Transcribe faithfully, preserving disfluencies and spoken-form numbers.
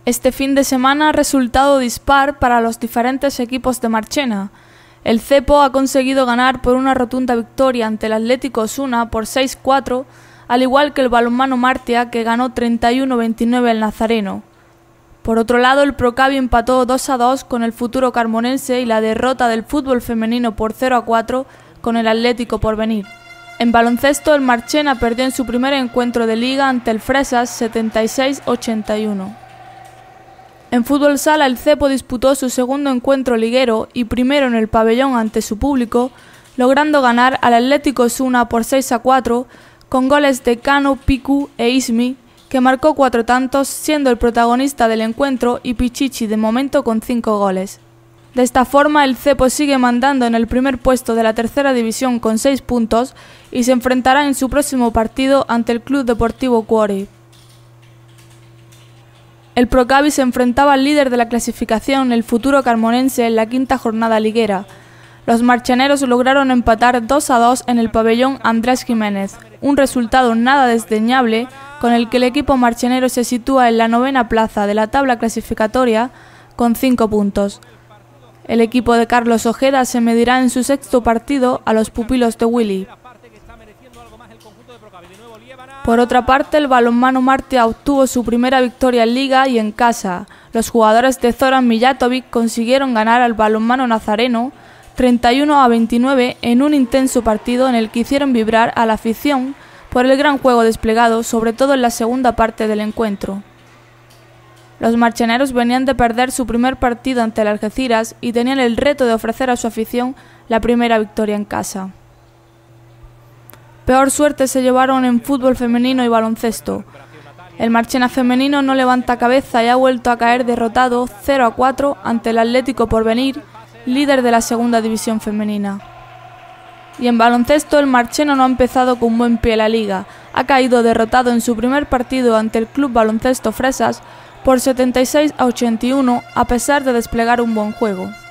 Este fin de semana ha resultado dispar para los diferentes equipos de Marchena. El Cepo ha conseguido ganar por una rotunda victoria ante el Atlético Osuna por seis cuatro, al igual que el Balonmano Martia, que ganó treinta y uno a veintinueve al Nazareno. Por otro lado, el Procavi empató dos a dos con el Futuro Carmonense y la derrota del fútbol femenino por cero a cuatro con el Atlético Porvenir. En baloncesto, el Marchena perdió en su primer encuentro de liga ante el Fresas setenta y seis a ochenta y uno. En fútbol sala, el Cepo disputó su segundo encuentro liguero y primero en el pabellón ante su público, logrando ganar al Atlético Osuna por seis a cuatro con goles de Cano, Picu e Ismi, que marcó cuatro tantos, siendo el protagonista del encuentro, y Pichichi de momento con cinco goles. De esta forma, el Cepo sigue mandando en el primer puesto de la tercera división con seis puntos y se enfrentará en su próximo partido ante el Club Deportivo Cuore. El Procavi se enfrentaba al líder de la clasificación, el Futuro Carmonense, en la quinta jornada liguera. Los marcheneros lograron empatar dos a dos en el pabellón Andrés Jiménez, un resultado nada desdeñable con el que el equipo marchenero se sitúa en la novena plaza de la tabla clasificatoria con cinco puntos. El equipo de Carlos Ojeda se medirá en su sexto partido a los pupilos de Willy. Por otra parte, el Balonmano Martia obtuvo su primera victoria en liga y en casa. Los jugadores de Zoran Mijatovic consiguieron ganar al Balonmano Nazareno treinta y uno a veintinueve en un intenso partido en el que hicieron vibrar a la afición por el gran juego desplegado, sobre todo en la segunda parte del encuentro. Los marcheneros venían de perder su primer partido ante el Algeciras y tenían el reto de ofrecer a su afición la primera victoria en casa. Peor suerte se llevaron en fútbol femenino y baloncesto. El Marchena femenino no levanta cabeza y ha vuelto a caer derrotado cero a cuatro ante el Atlético Porvenir, líder de la segunda división femenina. Y en baloncesto, el Marchena no ha empezado con buen pie la liga. Ha caído derrotado en su primer partido ante el Club Baloncesto Fresas por setenta y seis a ochenta y uno, a pesar de desplegar un buen juego.